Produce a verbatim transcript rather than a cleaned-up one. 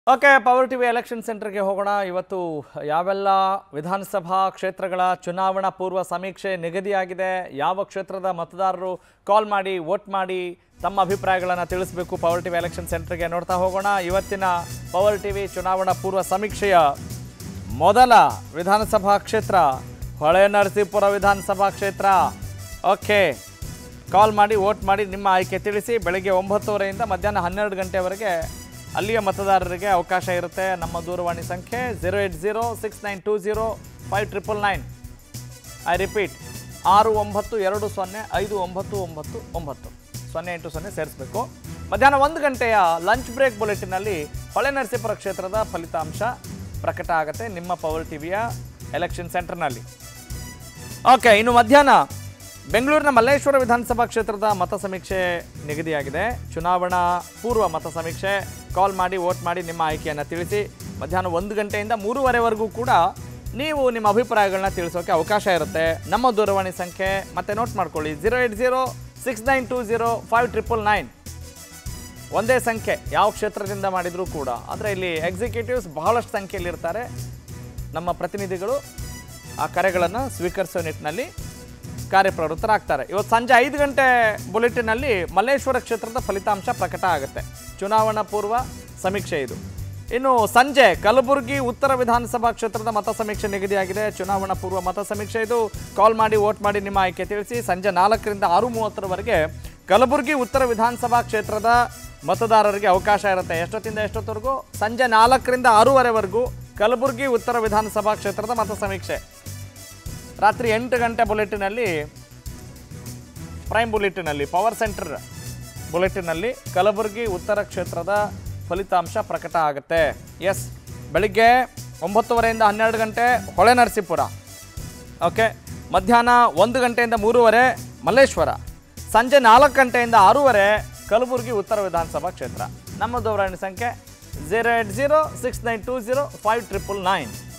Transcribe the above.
Okay, power TV election ಸೆಂಟರ್ಗೆ ಹೋಗೋಣ. ಇವತ್ತು ಯಾವೆಲ್ಲ ವಿಧಾನಸಭಾ ಕ್ಷೇತ್ರಗಳ ಚುನಾವಣಾ ಪೂರ್ವ ಸಮೀಕ್ಷೆ ನಿಗದಿಯಾಗಿದೆ, ಯಾವ ಕ್ಷೇತ್ರದ ಮತದಾರರು ಕಾಲ್ ಮಾಡಿ ವೋಟ್ ಮಾಡಿ ತಮ್ಮ ಅಭಿಪ್ರಾಯಗಳನ್ನು ತಿಳಿಸಬೇಕು ಪವರ್ ಟಿವಿ ಎಲೆಕ್ಷನ್ ಸೆಂಟರ್ಗೆ ನೋಡ್ತಾ ಹೋಗೋಣ. ಇವತ್ತಿನ ಪವರ್ ಟಿವಿ ಚುನಾವಣಾ ಪೂರ್ವ ಸಮೀಕ್ಷೆಯ ಮೊದಲ ವಿಧಾನಸಭಾ ಕ್ಷೇತ್ರ ಹೊಳೆನರಸೀಪುರ ವಿಧಾನಸಭಾ ಕ್ಷೇತ್ರ. ಓಕೆ, ಕಾಲ್ ಮಾಡಿ ವೋಟ್ ಮಾಡಿ ನಿಮ್ಮ ಆಯ್ಕೆ ತಿಳಿಸಿ. ಬೆಳಗ್ಗೆ ಒಂಬತ್ತುವರೆಯಿಂದ ಮಧ್ಯಾಹ್ನ ಹನ್ನೆರಡು ಗಂಟೆವರೆಗೆ ಅಲ್ಲಿಯ ಮತದಾರರಿಗೆ ಅವಕಾಶ ಇರುತ್ತೆ. ನಮ್ಮ ದೂರವಾಣಿ ಸಂಖ್ಯೆ zero eight zero six nine two zero five triple nine. I repeat, ಆರು ಒಂಬತ್ತು ಎರಡು ಸೊನ್ನೆ ಐದು ಒಂಬತ್ತು ಒಂಬತ್ತು ಒಂಬತ್ತು ಸೊನ್ನೆ ಎಂಟು ಸೊನ್ನೆ ಸೇರಿಸಬೇಕು. ಮಧ್ಯಾಹ್ನ ಒಂದು ಗಂಟೆಯ ಲಂಚ್ ಬ್ರೇಕ್ ಬುಲೆಟಿನಲ್ಲಿ ಹೊಳೆನರಸೀಪುರ ಕ್ಷೇತ್ರದ ಫಲಿತಾಂಶ ಪ್ರಕಟ ಆಗುತ್ತೆ ನಿಮ್ಮ ಪವರ್ ಟಿವಿಯ ಎಲೆಕ್ಷನ್ ಸೆಂಟರ್ನಲ್ಲಿ. ಓಕೆ, ಇನ್ನು ಮಧ್ಯಾಹ್ನ ಬೆಂಗಳೂರಿನ ಮಲ್ಲೇಶ್ವರ ವಿಧಾನಸಭಾ ಕ್ಷೇತ್ರದ ಮತ ಸಮೀಕ್ಷೆ ನಿಗದಿಯಾಗಿದೆ. ಚುನಾವಣಾ ಪೂರ್ವ ಮತ ಸಮೀಕ್ಷೆ. ಕಾಲ್ ಮಾಡಿ ವೋಟ್ ಮಾಡಿ ನಿಮ್ಮ ಆಯ್ಕೆಯನ್ನು ತಿಳಿಸಿ. ಮಧ್ಯಾಹ್ನ ಒಂದು ಗಂಟೆಯಿಂದ ಮೂರುವರೆವರೆಗೂ ಕೂಡ ನೀವು ನಿಮ್ಮ ಅಭಿಪ್ರಾಯಗಳನ್ನ ತಿಳಿಸೋಕೆ ಅವಕಾಶ ಇರುತ್ತೆ. ನಮ್ಮ ದೂರವಾಣಿ ಸಂಖ್ಯೆ ಮತ್ತೆ ನೋಟ್ ಮಾಡ್ಕೊಳ್ಳಿ, zero eight zero six nine two zero five triple nine. ಒಂದೇ ಸಂಖ್ಯೆ ಯಾವ ಕ್ಷೇತ್ರದಿಂದ ಮಾಡಿದರೂ ಕೂಡ. ಆದರೆ ಇಲ್ಲಿ ಎಕ್ಸಿಕ್ಯೂಟಿವ್ಸ್ ಬಹಳಷ್ಟು ಸಂಖ್ಯೆಯಲ್ಲಿರ್ತಾರೆ. ನಮ್ಮ ಪ್ರತಿನಿಧಿಗಳು ಆ ಕರೆಗಳನ್ನು ಸ್ವೀಕರಿಸೋ ನಿಟ್ಟಿನಲ್ಲಿ ಕಾರ್ಯಪ್ರವೃತ್ತರಾಗ್ತಾರೆ. ಇವತ್ತು ಸಂಜೆ ಐದು ಗಂಟೆ ಬುಲೆಟಿನಲ್ಲಿ ಮಲ್ಲೇಶ್ವರ ಕ್ಷೇತ್ರದ ಫಲಿತಾಂಶ ಪ್ರಕಟ ಆಗುತ್ತೆ. ಚುನಾವಣಾ ಪೂರ್ವ ಸಮೀಕ್ಷೆ ಇದು. ಇನ್ನು ಸಂಜೆ ಕಲಬುರಗಿ ಉತ್ತರ ವಿಧಾನಸಭಾ ಕ್ಷೇತ್ರದ ಮತ ಸಮೀಕ್ಷೆ ನಿಗದಿಯಾಗಿದೆ. ಚುನಾವಣಾ ಪೂರ್ವ ಮತ ಸಮೀಕ್ಷೆ ಇದು. ಕಾಲ್ ಮಾಡಿ ವೋಟ್ ಮಾಡಿ ನಿಮ್ಮ ಆಯ್ಕೆ ತಿಳಿಸಿ. ಸಂಜೆ ನಾಲ್ಕರಿಂದ ಆರು ಮೂವತ್ತರವರೆಗೆ ಕಲಬುರಗಿ ಉತ್ತರ ವಿಧಾನಸಭಾ ಕ್ಷೇತ್ರದ ಮತದಾರರಿಗೆ ಅವಕಾಶ ಇರುತ್ತೆ. ಎಷ್ಟೊತ್ತಿಂದ ಎಷ್ಟೊತ್ತವರೆಗೂ? ಸಂಜೆ ನಾಲ್ಕರಿಂದ ಆರೂವರೆವರೆಗೂ ಕಲಬುರಗಿ ಉತ್ತರ ವಿಧಾನಸಭಾ ಕ್ಷೇತ್ರದ ಮತ ಸಮೀಕ್ಷೆ. ರಾತ್ರಿ ಎಂಟು ಗಂಟೆ ಬುಲೆಟಿನಲ್ಲಿ, ಪ್ರೈಮ್ ಬುಲೆಟಿನಲ್ಲಿ, ಪವರ್ ಸೆಂಟರ್ ಬುಲೆಟಿನಲ್ಲಿ ಕಲಬುರಗಿ ಉತ್ತರ ಕ್ಷೇತ್ರದ ಫಲಿತಾಂಶ ಪ್ರಕಟ ಆಗುತ್ತೆ. ಎಸ್, ಬೆಳಿಗ್ಗೆ ಒಂಬತ್ತುವರೆಯಿಂದ ಹನ್ನೆರಡು ಗಂಟೆ ಹೊಳೆನರಸೀಪುರ. ಓಕೆ, ಮಧ್ಯಾಹ್ನ ಒಂದು ಗಂಟೆಯಿಂದ ಮೂರುವರೆ ಮಲ್ಲೇಶ್ವರ. ಸಂಜೆ ನಾಲ್ಕು ಗಂಟೆಯಿಂದ ಆರೂವರೆ ಕಲಬುರಗಿ ಉತ್ತರ ವಿಧಾನಸಭಾ ಕ್ಷೇತ್ರ. ನಮ್ಮ ದೂರವಾಣಿ ಸಂಖ್ಯೆ zero eight zero six nine two zero five triple nine.